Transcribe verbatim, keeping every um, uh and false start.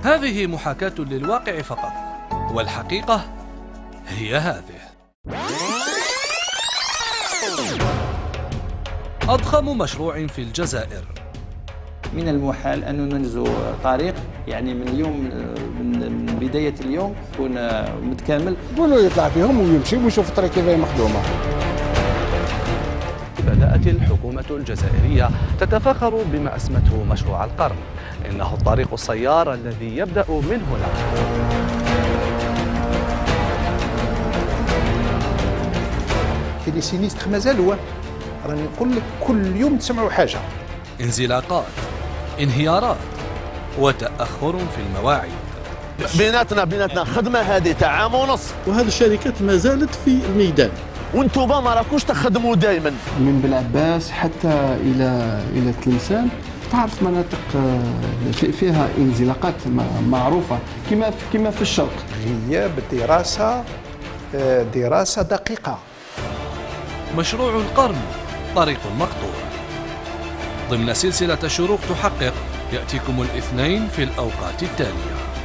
هذه محاكاة للواقع فقط، والحقيقة هي هذه. أضخم مشروع في الجزائر. من المحال أن ننجز طريق يعني من اليوم من بداية اليوم يكون متكامل. قولوا يطلع فيهم ويمشي ويشوف الطريق كيف هي مخدومة. بدأت الحكومة الجزائرية تتفاخر بما أسمته مشروع القرن، إنه الطريق السيار الذي يبدأ من هنا. كاين لي سينيستر مازالوا، راني نقول لك كل يوم تسمعوا حاجة. انزلاقات، انهيارات، وتأخر في المواعيد. بيناتنا بيناتنا خدمة هذه تاع عام ونص، وهذه الشركات ما زالت في الميدان، وانتوما ما راكوش تخدموا دائما. من بلعباس حتى الى الى تلمسان تعرف مناطق فيها انزلاقات معروفة كما كما في الشرق. غياب دراسة دراسة دقيقة. مشروع القرن طريق مقطوع. ضمن سلسلة شروق تحقق يأتيكم الاثنين في الأوقات التالية.